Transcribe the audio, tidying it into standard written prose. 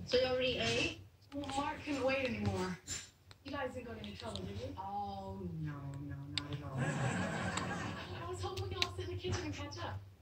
So you already ate? Well, Mark couldn't wait anymore. You guys didn't go to any trouble, did you? Oh, no, not at all. I was hoping we could all sit in the kitchen and catch up.